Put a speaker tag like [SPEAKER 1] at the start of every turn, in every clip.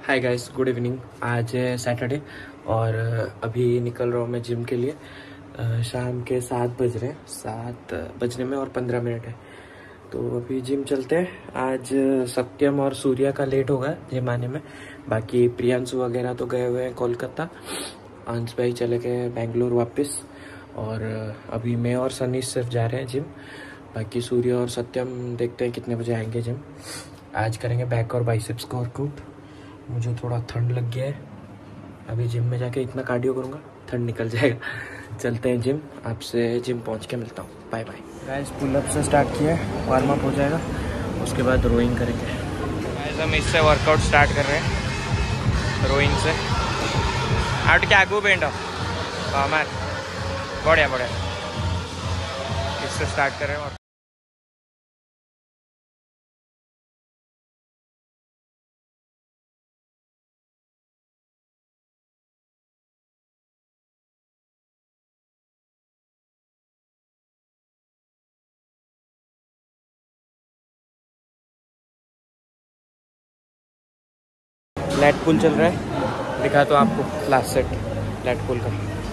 [SPEAKER 1] Hi guys, good evening. आज है Saturday और अभी निकल रहा हूँ मैं जिम के लिए। शाम के 7 बज रहे हैं, 7 बजने में और 15 मिनट है, तो अभी जिम चलते हैं। आज सत्यम और सूर्या का लेट होगा जिम आने में। बाकी प्रियांशु वगैरह तो गए हुए हैं कोलकाता, अंश भाई चले गए बेंगलोर वापस, और अभी मैं और सनी सिर्फ जा रहे हैं जिम। बाकी सूर्य और सत्यम देखते हैं कितने बजे आएंगे जिम। आज करेंगे बैक और बाइसेप्स का वर्कआउट। मुझे थोड़ा ठंड लग गया है, अभी जिम में जाके इतना कार्डियो करूँगा ठंड निकल जाएगा। चलते हैं जिम, आपसे जिम पहुँच के मिलता हूँ। Bye bye guys. पुलअप से स्टार्ट किया है, वार्म अप हो जाएगा, उसके बाद रोइंग करेंगे। गाइस हम इससे वर्कआउट स्टार्ट कर रहे हैं, रोइंग से। आउट के आगू बेंड हमार बढ़िया बढ़िया, इससे स्टार्ट कर रहे हैं। लेट पुल चल रहा है, दिखा तो आपको लास्ट सेट लेट पुल का।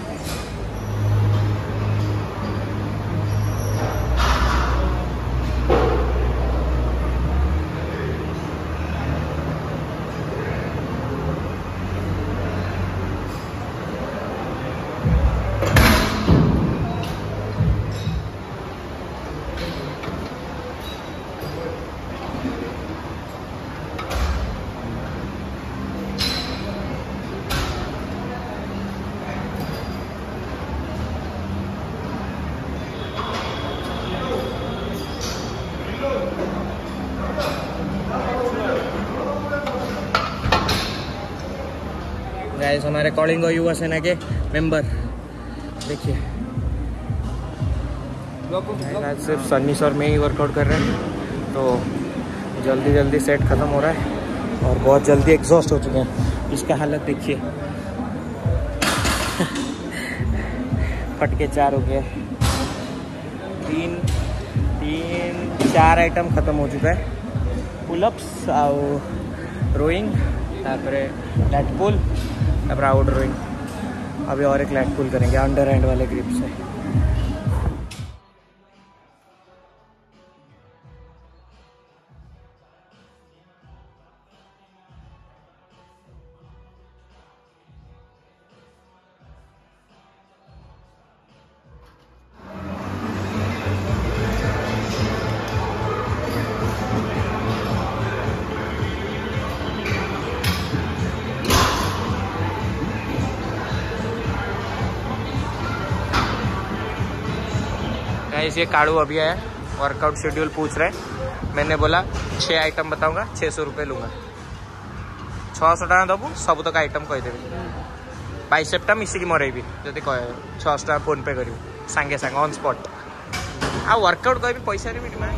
[SPEAKER 1] गाइस हमारे कॉलिंग युवा सेना के मेंबर देखिए, आज सिर्फ सन्नी और मैं ही वर्कआउट कर रहे हैं, तो जल्दी जल्दी सेट ख़त्म हो रहा है और बहुत जल्दी एग्जॉस्ट हो चुके हैं। इसका हालत देखिए, फटके 4 हो गए, 4 आइटम ख़त्म हो चुका है। पुलअप्स और रोइंग, तापरे लेट पुल, तापर आउट रोइंग। अभी और एक लेट पुल करेंगे अंडर हैंड वाले ग्रिप से। गाइस ये काड़ू अभी आया, वर्कआउट शेड्यूल पूछ रहे हैं। मैंने बोला 6 आइटम बताऊंगा, 600 रुपये लूँगा। 600 टाँग दबू सब तक आइटम कहीदेवी, बाइसेप्टा मिसिकी मरेबी जदि कह 600 टाँग फोन पे करी सांगे सांगे ऑन स्पॉट। आ वर्कआउट कह पैसा नहीं मिलना।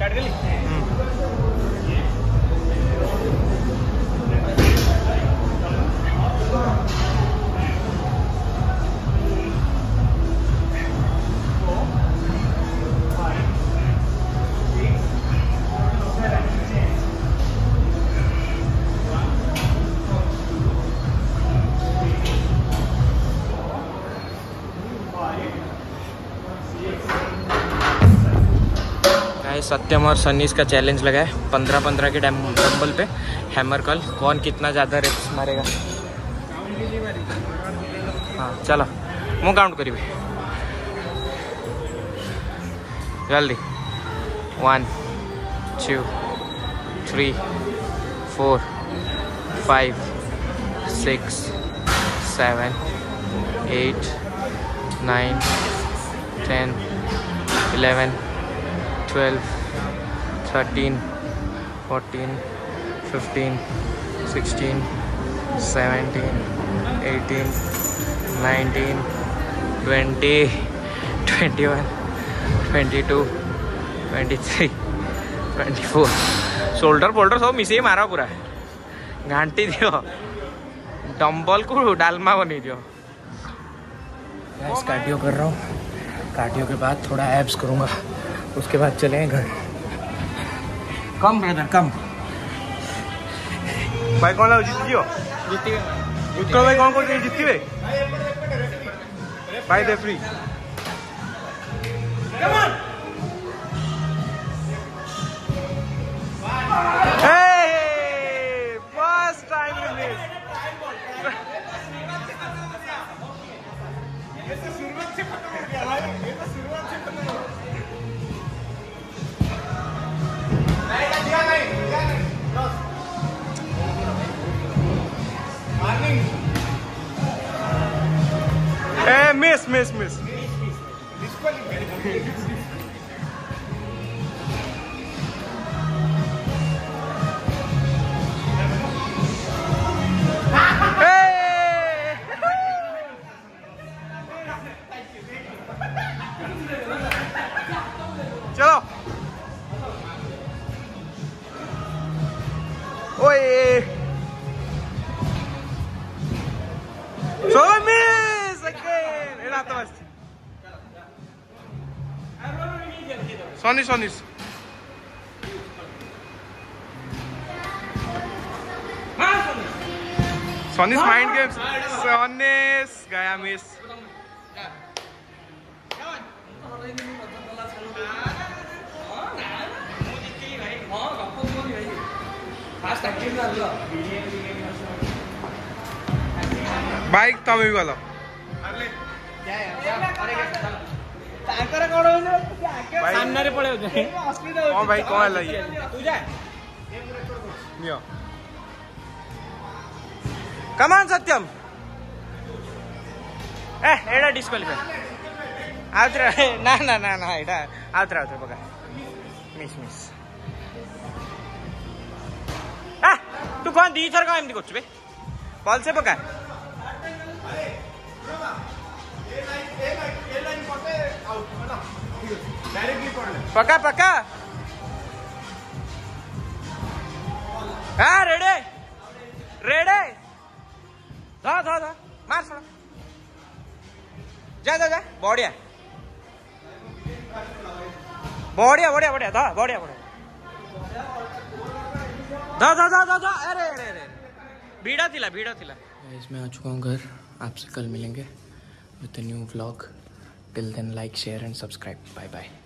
[SPEAKER 1] सत्यम और सन्नीस का चैलेंज लगा है 15-15 के डंबल पे हैमर कर्ल। कौन कितना ज़्यादा रेप्स मारेगा। हाँ चलो मु काउंट करी जल्दी 1 2 3 4 5 6 7 8 9 10 11 12 13 14 15 16 17 18 19 20 21 22 23 24 शोल्डर फोल्डर सब मिसे मारा पूरा घांटी दियो डंबल को डालमा बनी दियो। कार्डियो कर रहा हूँ। कार्डियो के बाद थोड़ा एब्स करूँगा, उसके बाद चलेंगे घर। Come brother come.
[SPEAKER 2] भाई कौन ला जीतियो?
[SPEAKER 1] जीतिए
[SPEAKER 2] उत्कल भाई कौन कौन जीतिए? भाई दे free. Come on. Hey first time in this. ये तो शुरुआत से खत्म हो गया भाई, ये तो शुरुआत से खत्म हो गया। मिस चलो ओए so miss again era to bas Sonis mind games Sonis gaya miss bike तब भी वाला
[SPEAKER 1] सामने पड़े होते
[SPEAKER 2] कौन भाई कौन है ये
[SPEAKER 1] तू जा
[SPEAKER 2] नियो कम ऑन सत्यम
[SPEAKER 1] एडा डिस्क्वालिफाई आउतरा ना एडा आउतरा बघा मिस तू कौन दी थर का एमती करछु बे बॉल से पका पका हाँ रेडे धा मार छोड़ा जा बढ़िया धा अरे भीड़ा थिला इसमें आ चुका हूँ घर। आपसे कल मिलेंगे with a new vlog. Till then like share and subscribe. Bye bye.